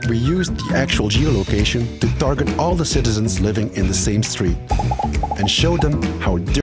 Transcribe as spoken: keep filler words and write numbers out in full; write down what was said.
We used the actual geolocation to target all the citizens living in the same street and show them how